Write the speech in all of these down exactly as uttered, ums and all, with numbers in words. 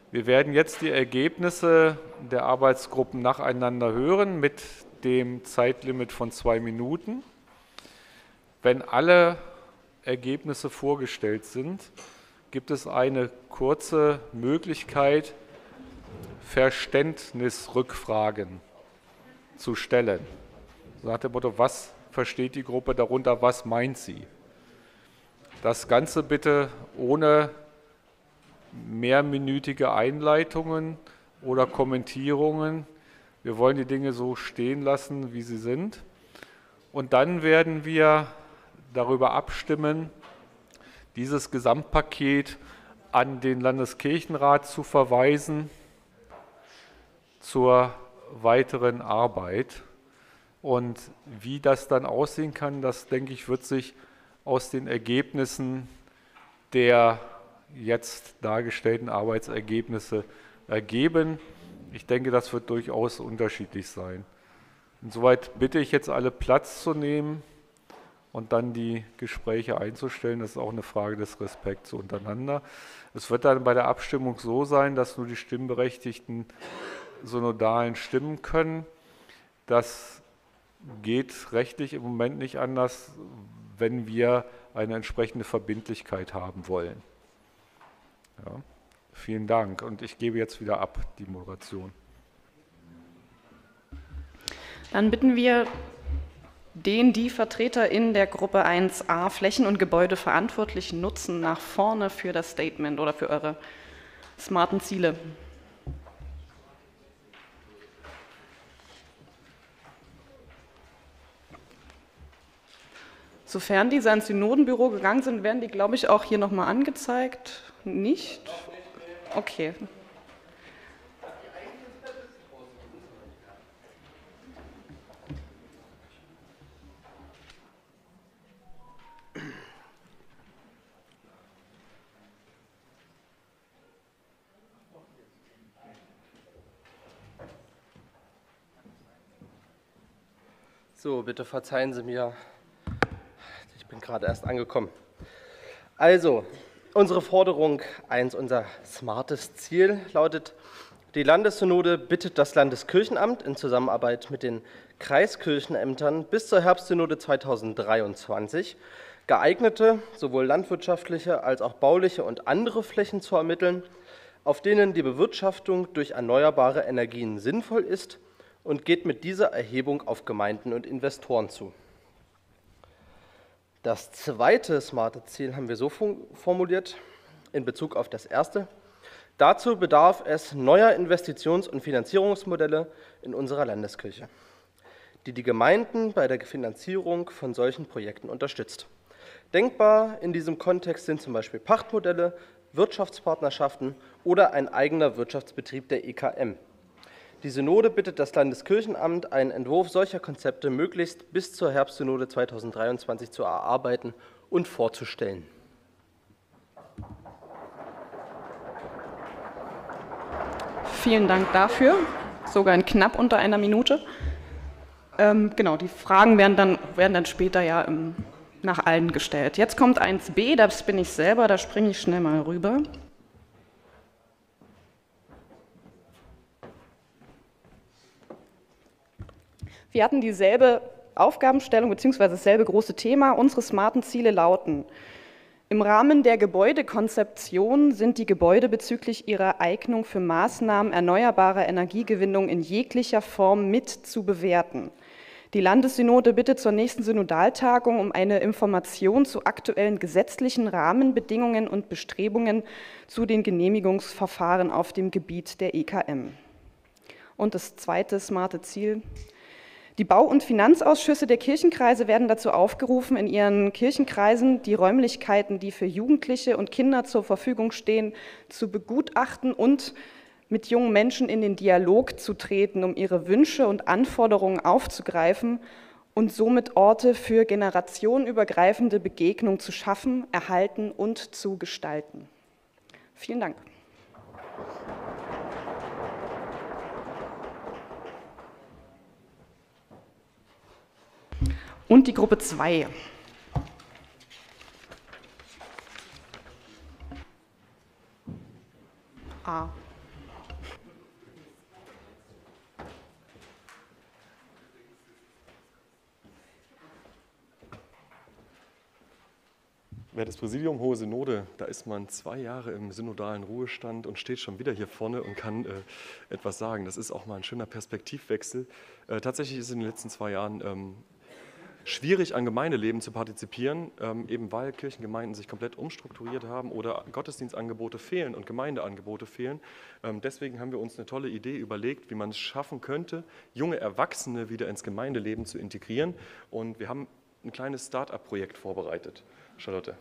Wir werden jetzt die Ergebnisse der Arbeitsgruppen nacheinander hören mit dem Zeitlimit von zwei Minuten. Wenn alle Ergebnisse vorgestellt sind, gibt es eine kurze Möglichkeit, Verständnisrückfragen zu stellen. So nach dem Motto, was versteht die Gruppe darunter, was meint sie? Das Ganze bitte ohne mehrminütige Einleitungen oder Kommentierungen. Wir wollen die Dinge so stehen lassen, wie sie sind. Und dann werden wir darüber abstimmen, dieses Gesamtpaket an den Landeskirchenrat zu verweisen zur weiteren Arbeit. Und wie das dann aussehen kann, das, denke ich, wird sich aus den Ergebnissen der jetzt dargestellten Arbeitsergebnisse ergeben. Ich denke, das wird durchaus unterschiedlich sein. Insoweit bitte ich jetzt alle Platz zu nehmen und dann die Gespräche einzustellen. Das ist auch eine Frage des Respekts untereinander. Es wird dann bei der Abstimmung so sein, dass nur die Stimmberechtigten synodalen stimmen können. Das geht rechtlich im Moment nicht anders, wenn wir eine entsprechende Verbindlichkeit haben wollen. Ja, vielen Dank und ich gebe jetzt wieder ab die Moderation. Dann bitten wir den, die Vertreter in der Gruppe eins a Flächen- und Gebäudeverantwortlichen nutzen, nach vorne für das Statement oder für eure smarten Ziele. Sofern diese ans Synodenbüro gegangen sind, werden die, glaube ich, auch hier nochmal angezeigt. Nicht? Okay. So, bitte verzeihen Sie mir. Ich bin gerade erst angekommen. Also, unsere Forderung eins, unser smartes Ziel lautet, die Landessynode bittet das Landeskirchenamt in Zusammenarbeit mit den Kreiskirchenämtern bis zur Herbstsynode zweitausenddreiundzwanzig geeignete, sowohl landwirtschaftliche als auch bauliche und andere Flächen zu ermitteln, auf denen die Bewirtschaftung durch erneuerbare Energien sinnvoll ist, und geht mit dieser Erhebung auf Gemeinden und Investoren zu. Das zweite smarte Ziel haben wir so formuliert, in Bezug auf das erste. Dazu bedarf es neuer Investitions- und Finanzierungsmodelle in unserer Landeskirche, die die Gemeinden bei der Finanzierung von solchen Projekten unterstützt. Denkbar in diesem Kontext sind zum Beispiel Pachtmodelle, Wirtschaftspartnerschaften oder ein eigener Wirtschaftsbetrieb der E K M. Die Synode bittet das Landeskirchenamt, einen Entwurf solcher Konzepte möglichst bis zur Herbstsynode zweitausenddreiundzwanzig zu erarbeiten und vorzustellen. Vielen Dank dafür, sogar in knapp unter einer Minute. Ähm, genau, die Fragen werden dann, werden dann später ja ähm, nach allen gestellt. Jetzt kommt eins b, das bin ich selber, da springe ich schnell mal rüber. Wir hatten dieselbe Aufgabenstellung bzw. dasselbe große Thema. Unsere smarten Ziele lauten: Im Rahmen der Gebäudekonzeption sind die Gebäude bezüglich ihrer Eignung für Maßnahmen erneuerbarer Energiegewinnung in jeglicher Form mit zu bewerten. Die Landessynode bittet zur nächsten Synodaltagung um eine Information zu aktuellen gesetzlichen Rahmenbedingungen und Bestrebungen zu den Genehmigungsverfahren auf dem Gebiet der E K M. Und das zweite smarte Ziel: Die Bau- und Finanzausschüsse der Kirchenkreise werden dazu aufgerufen, in ihren Kirchenkreisen die Räumlichkeiten, die für Jugendliche und Kinder zur Verfügung stehen, zu begutachten und mit jungen Menschen in den Dialog zu treten, um ihre Wünsche und Anforderungen aufzugreifen und somit Orte für generationenübergreifende Begegnung zu schaffen, erhalten und zu gestalten. Vielen Dank. Und die Gruppe zwei. A. Wertes Präsidium, Hohe Synode, da ist man zwei Jahre im synodalen Ruhestand und steht schon wieder hier vorne und kann äh, etwas sagen. Das ist auch mal ein schöner Perspektivwechsel. Äh, tatsächlich ist in den letzten zwei Jahren ähm, schwierig, an Gemeindeleben zu partizipieren, ähm, eben weil Kirchengemeinden sich komplett umstrukturiert haben oder Gottesdienstangebote fehlen und Gemeindeangebote fehlen. Ähm, deswegen haben wir uns eine tolle Idee überlegt, wie man es schaffen könnte, junge Erwachsene wieder ins Gemeindeleben zu integrieren. Und wir haben ein kleines Start-up-Projekt vorbereitet. Charlotte.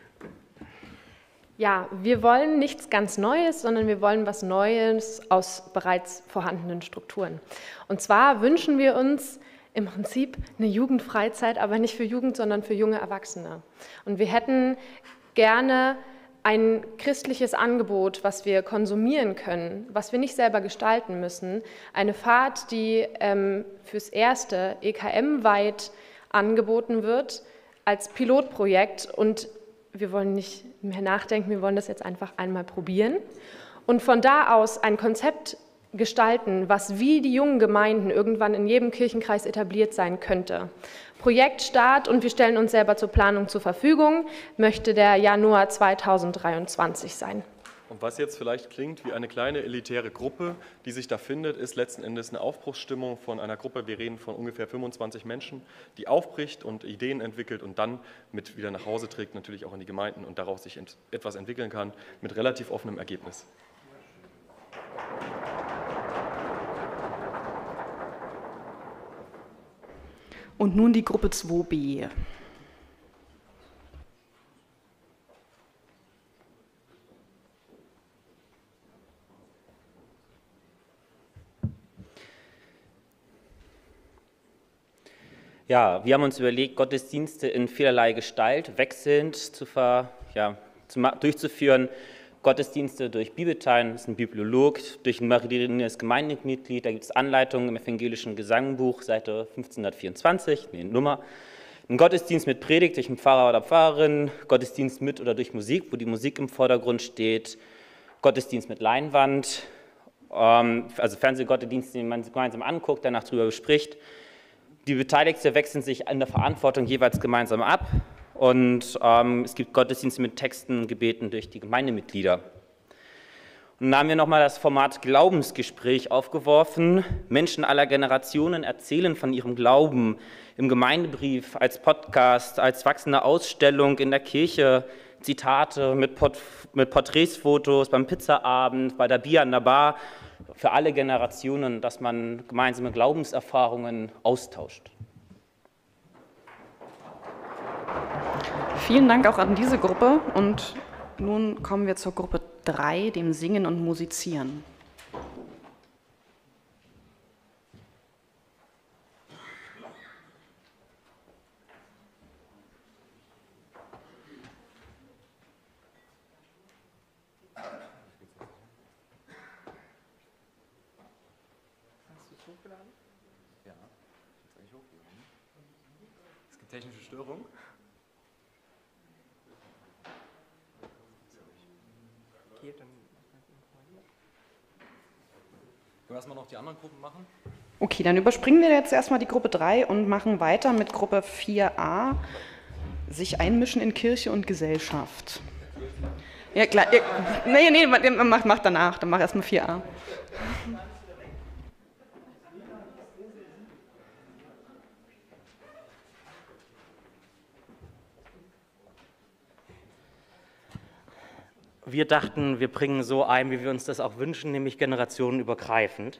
Ja, wir wollen nichts ganz Neues, sondern wir wollen was Neues aus bereits vorhandenen Strukturen. Und zwar wünschen wir uns im Prinzip eine Jugendfreizeit, aber nicht für Jugend, sondern für junge Erwachsene. Und wir hätten gerne ein christliches Angebot, was wir konsumieren können, was wir nicht selber gestalten müssen. Eine Fahrt, die ähm, fürs Erste E K M-weit angeboten wird als Pilotprojekt. Und wir wollen nicht mehr nachdenken, wir wollen das jetzt einfach einmal probieren. Und von da aus ein Konzept gestalten, was wie die jungen Gemeinden irgendwann in jedem Kirchenkreis etabliert sein könnte. Projektstart und wir stellen uns selber zur Planung zur Verfügung, möchte der Januar zweitausenddreiundzwanzig sein. Und was jetzt vielleicht klingt wie eine kleine elitäre Gruppe, die sich da findet, ist letzten Endes eine Aufbruchsstimmung von einer Gruppe, wir reden von ungefähr fünfundzwanzig Menschen, die aufbricht und Ideen entwickelt und dann mit wieder nach Hause trägt, natürlich auch in die Gemeinden und daraus sich ent- etwas entwickeln kann mit relativ offenem Ergebnis. Und nun die Gruppe zwei b. Ja, wir haben uns überlegt, Gottesdienste in vielerlei Gestalt wechselnd zu ver, ja, zu, durchzuführen. Gottesdienste durch Bibelteilen, das ist ein Bibliolog, durch ein mariniertes Gemeindemitglied, da gibt es Anleitungen im evangelischen Gesangbuch, Seite fünfzehnhundertvierundzwanzig, nee, Nummer. Ein Gottesdienst mit Predigt durch einen Pfarrer oder Pfarrerin, Gottesdienst mit oder durch Musik, wo die Musik im Vordergrund steht, Gottesdienst mit Leinwand, ähm, also Fernsehgottesdienst, den man gemeinsam anguckt, danach drüber bespricht. Die Beteiligten wechseln sich in der Verantwortung jeweils gemeinsam ab. Und ähm, es gibt Gottesdienste mit Texten und Gebeten durch die Gemeindemitglieder. Und dann haben wir nochmal das Format Glaubensgespräch aufgeworfen. Menschen aller Generationen erzählen von ihrem Glauben im Gemeindebrief, als Podcast, als wachsende Ausstellung in der Kirche, Zitate mit, Port mit Porträtsfotos beim Pizzaabend, bei der Bier an der Bar, für alle Generationen, dass man gemeinsame Glaubenserfahrungen austauscht. Vielen Dank auch an diese Gruppe und nun kommen wir zur Gruppe drei, dem Singen und Musizieren. Ja, jetzt eigentlich hochgeladen. Es gibt technische Störungen. Okay, dann können wir erstmal noch die anderen Gruppen machen. Okay, dann überspringen wir jetzt erstmal die Gruppe drei und machen weiter mit Gruppe vier a, sich einmischen in Kirche und Gesellschaft. Ja, klar. Ja, nee, nee, mach, mach danach, dann mach erstmal vier a. Wir dachten, wir bringen so ein, wie wir uns das auch wünschen, nämlich generationenübergreifend.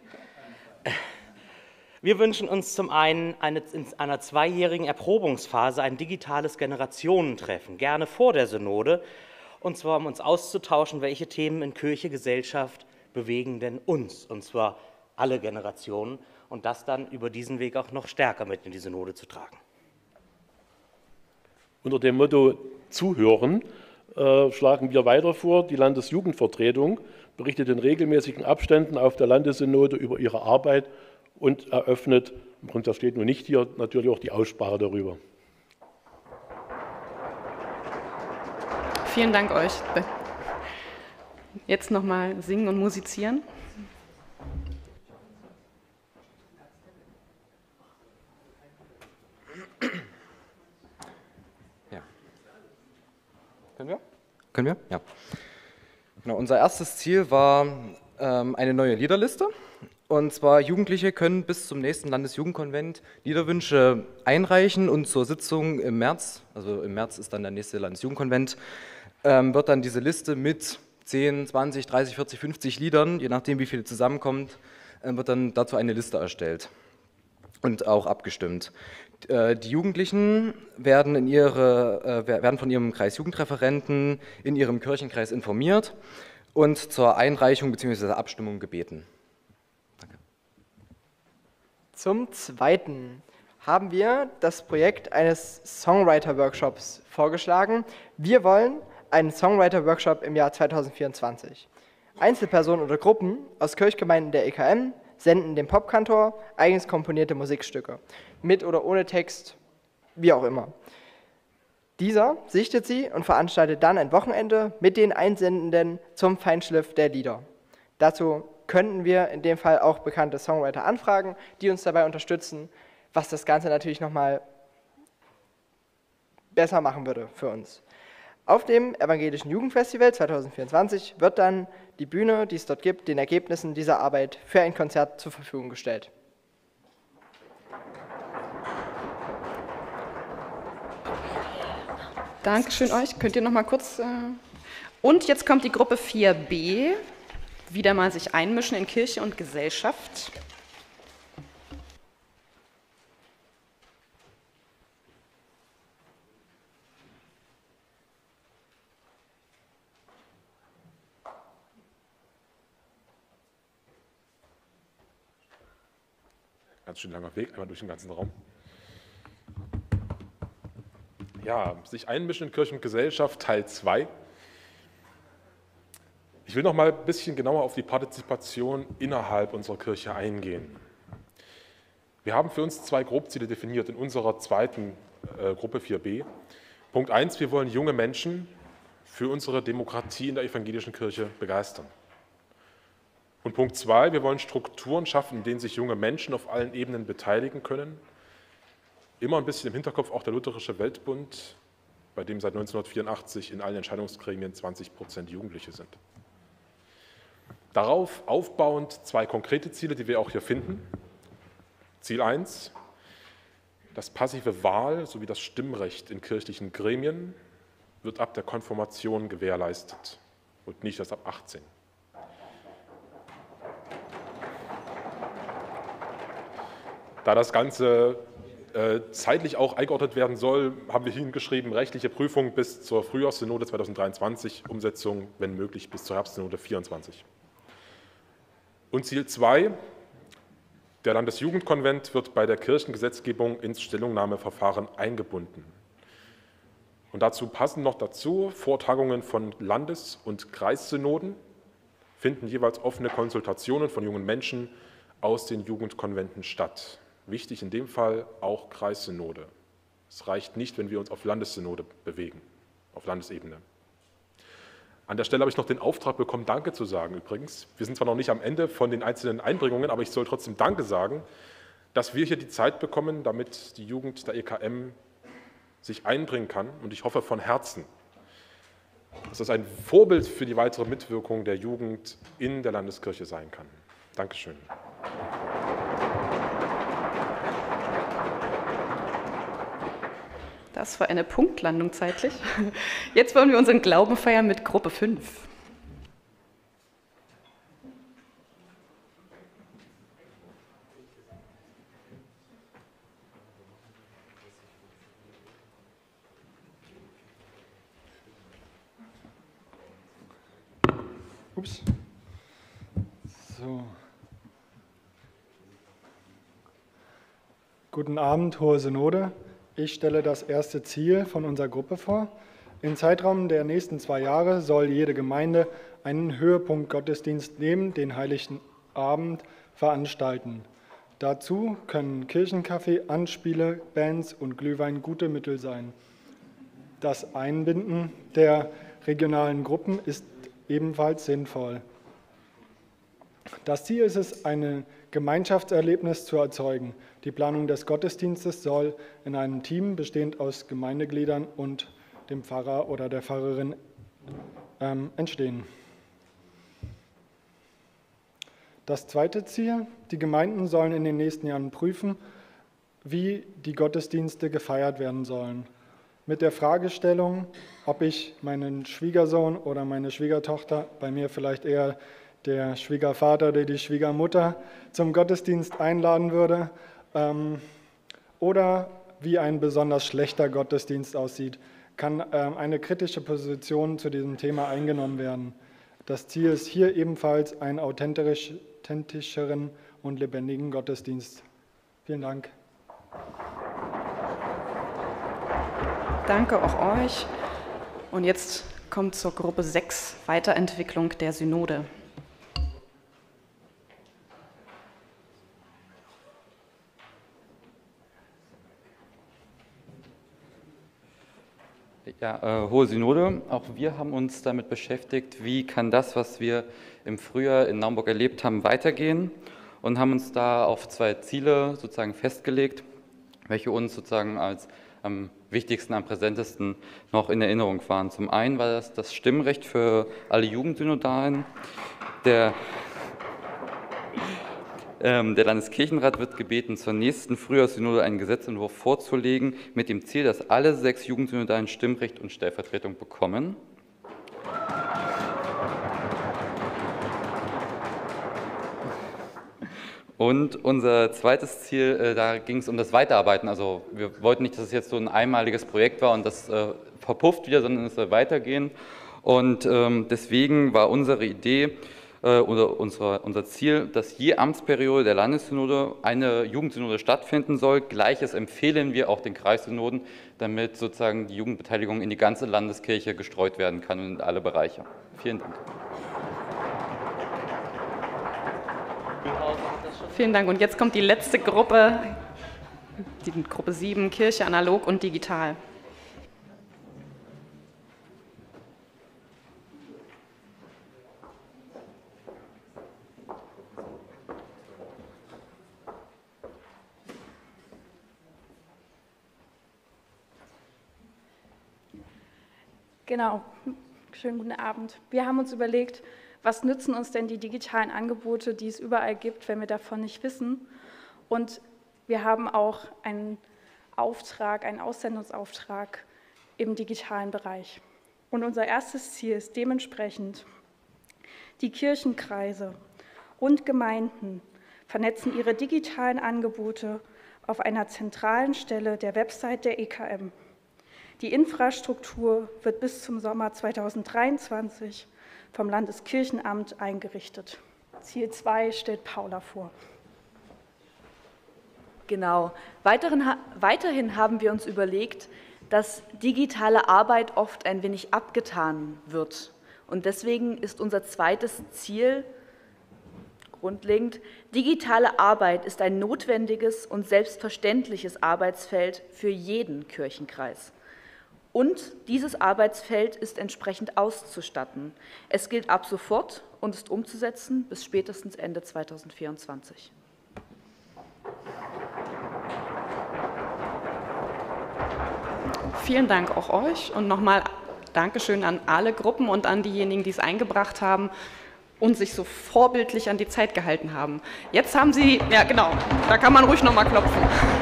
Wir wünschen uns zum einen eine, in einer zweijährigen Erprobungsphase ein digitales Generationentreffen, gerne vor der Synode, und zwar um uns auszutauschen, welche Themen in Kirche, Gesellschaft bewegen denn uns, und zwar alle Generationen, und das dann über diesen Weg auch noch stärker mit in die Synode zu tragen. Unter dem Motto Zuhören äh, schlagen wir weiter vor, die Landesjugendvertretung berichtet in regelmäßigen Abständen auf der Landessynode über ihre Arbeit und eröffnet, und das steht nur nicht hier, natürlich auch die Aussprache darüber. Vielen Dank euch. Jetzt nochmal singen und musizieren. Ja. Können wir? Können wir? Ja. Genau, unser erstes Ziel war ähm, eine neue Liederliste. Und zwar Jugendliche können bis zum nächsten Landesjugendkonvent Liederwünsche einreichen und zur Sitzung im März, also im März ist dann der nächste Landesjugendkonvent, ähm, wird dann diese Liste mit zehn, zwanzig, dreißig, vierzig, fünfzig Liedern, je nachdem wie viele zusammenkommt, äh, wird dann dazu eine Liste erstellt und auch abgestimmt. Äh, die Jugendlichen werden, in ihre, äh, werden von ihrem Kreisjugendreferenten in ihrem Kirchenkreis informiert und zur Einreichung bzw. Abstimmung gebeten. Zum Zweiten haben wir das Projekt eines Songwriter-Workshops vorgeschlagen. Wir wollen einen Songwriter-Workshop im Jahr zweitausendvierundzwanzig. Einzelpersonen oder Gruppen aus Kirchgemeinden der E K M senden dem Popkantor eigens komponierte Musikstücke, mit oder ohne Text, wie auch immer. Dieser sichtet sie und veranstaltet dann ein Wochenende mit den Einsendenden zum Feinschliff der Lieder. Dazu könnten wir in dem Fall auch bekannte Songwriter anfragen, die uns dabei unterstützen, was das Ganze natürlich nochmal besser machen würde für uns. Auf dem Evangelischen Jugendfestival zweitausendvierundzwanzig wird dann die Bühne, die es dort gibt, den Ergebnissen dieser Arbeit für ein Konzert zur Verfügung gestellt. Dankeschön euch. Könnt ihr noch mal kurz... Äh und jetzt kommt die Gruppe vier b. Wieder mal sich einmischen in Kirche und Gesellschaft. Ganz schön langer Weg, einmal durch den ganzen Raum. Ja, sich einmischen in Kirche und Gesellschaft, Teil zwei. Ich will noch mal ein bisschen genauer auf die Partizipation innerhalb unserer Kirche eingehen. Wir haben für uns zwei Grobziele definiert in unserer zweiten äh, Gruppe vier b. Punkt eins, wir wollen junge Menschen für unsere Demokratie in der evangelischen Kirche begeistern. Und Punkt zwei, wir wollen Strukturen schaffen, in denen sich junge Menschen auf allen Ebenen beteiligen können. Immer ein bisschen im Hinterkopf auch der Lutherische Weltbund, bei dem seit neunzehnhundertvierundachtzig in allen Entscheidungsgremien zwanzig Prozent Jugendliche sind. Darauf aufbauend zwei konkrete Ziele, die wir auch hier finden. Ziel eins, das passive Wahl sowie das Stimmrecht in kirchlichen Gremien wird ab der Konfirmation gewährleistet und nicht erst ab achtzehn. Da das Ganze äh, zeitlich auch eingeordnet werden soll, haben wir hingeschrieben, rechtliche Prüfung bis zur Frühjahrssynode zweitausenddreiundzwanzig, Umsetzung, wenn möglich, bis zur Herbstsynode vierundzwanzig. Und Ziel zwei, der Landesjugendkonvent wird bei der Kirchengesetzgebung ins Stellungnahmeverfahren eingebunden. Und dazu passen noch dazu, Vortagungen von Landes- und Kreissynoden finden jeweils offene Konsultationen von jungen Menschen aus den Jugendkonventen statt. Wichtig in dem Fall auch Kreissynode. Es reicht nicht, wenn wir uns auf Landessynode bewegen, auf Landesebene. An der Stelle habe ich noch den Auftrag bekommen, Danke zu sagen übrigens. Wir sind zwar noch nicht am Ende von den einzelnen Einbringungen, aber ich soll trotzdem Danke sagen, dass wir hier die Zeit bekommen, damit die Jugend der E K M sich einbringen kann. Und ich hoffe von Herzen, dass das ein Vorbild für die weitere Mitwirkung der Jugend in der Landeskirche sein kann. Dankeschön. Das war eine Punktlandung zeitlich. Jetzt wollen wir unseren Glauben feiern mit Gruppe fünf. Ups. So. Guten Abend, Hohe Synode. Ich stelle das erste Ziel von unserer Gruppe vor. Im Zeitraum der nächsten zwei Jahre soll jede Gemeinde einen Höhepunkt-Gottesdienst neben den Heiligen Abend veranstalten. Dazu können Kirchenkaffee, Anspiele, Bands und Glühwein gute Mittel sein. Das Einbinden der regionalen Gruppen ist ebenfalls sinnvoll. Das Ziel ist es, ein Gemeinschaftserlebnis zu erzeugen. Die Planung des Gottesdienstes soll in einem Team bestehend aus Gemeindegliedern und dem Pfarrer oder der Pfarrerin ähm, entstehen. Das zweite Ziel: Die Gemeinden sollen in den nächsten Jahren prüfen, wie die Gottesdienste gefeiert werden sollen. Mit der Fragestellung, ob ich meinen Schwiegersohn oder meine Schwiegertochter, bei mir vielleicht eher der Schwiegervater oder die Schwiegermutter, zum Gottesdienst einladen würde, ähm, oder wie ein besonders schlechter Gottesdienst aussieht, kann ähm, eine kritische Position zu diesem Thema eingenommen werden. Das Ziel ist hier ebenfalls einen authentischeren und lebendigen Gottesdienst. Vielen Dank. Danke auch euch. Und jetzt kommt zur Gruppe sechs, Weiterentwicklung der Synode. Ja, äh, Hohe Synode, auch wir haben uns damit beschäftigt, wie kann das, was wir im Frühjahr in Naumburg erlebt haben, weitergehen, und haben uns da auf zwei Ziele sozusagen festgelegt, welche uns sozusagen als am wichtigsten, am präsentesten noch in Erinnerung waren. Zum einen war das das Stimmrecht für alle Jugendsynodalen. Der, ähm, der Landeskirchenrat wird gebeten, zur nächsten Frühjahrssynode einen Gesetzentwurf vorzulegen, mit dem Ziel, dass alle sechs Jugendsynodalen Stimmrecht und Stellvertretung bekommen. Und unser zweites Ziel, äh, da ging es um das Weiterarbeiten. Also wir wollten nicht, dass es jetzt so ein einmaliges Projekt war und das äh, verpufft wieder, sondern es soll weitergehen. Und ähm, deswegen war unsere Idee äh, oder unsere, unser Ziel, dass je Amtsperiode der Landessynode eine Jugendsynode stattfinden soll. Gleiches empfehlen wir auch den Kreissynoden, damit sozusagen die Jugendbeteiligung in die ganze Landeskirche gestreut werden kann und in alle Bereiche. Vielen Dank. Vielen Dank. Und jetzt kommt die letzte Gruppe, die Gruppe sieben, Kirche analog und digital. Genau, schönen guten Abend. Wir haben uns überlegt, was nützen uns denn die digitalen Angebote, die es überall gibt, wenn wir davon nicht wissen? Und wir haben auch einen Auftrag, einen Aussendungsauftrag im digitalen Bereich. Und unser erstes Ziel ist dementsprechend, die Kirchenkreise und Gemeinden vernetzen ihre digitalen Angebote auf einer zentralen Stelle der Website der E K M. Die Infrastruktur wird bis zum Sommer zweitausenddreiundzwanzig vom Landeskirchenamt eingerichtet. Ziel zwei stellt Paula vor. Genau. Weiterhin, weiterhin haben wir uns überlegt, dass digitale Arbeit oft ein wenig abgetan wird. Und deswegen ist unser zweites Ziel grundlegend: Digitale Arbeit ist ein notwendiges und selbstverständliches Arbeitsfeld für jeden Kirchenkreis. Und dieses Arbeitsfeld ist entsprechend auszustatten. Es gilt ab sofort und ist umzusetzen bis spätestens Ende zweitausendvierundzwanzig. Vielen Dank auch euch und nochmal Dankeschön an alle Gruppen und an diejenigen, die es eingebracht haben und sich so vorbildlich an die Zeit gehalten haben. Jetzt haben Sie, ja genau, da kann man ruhig nochmal klopfen.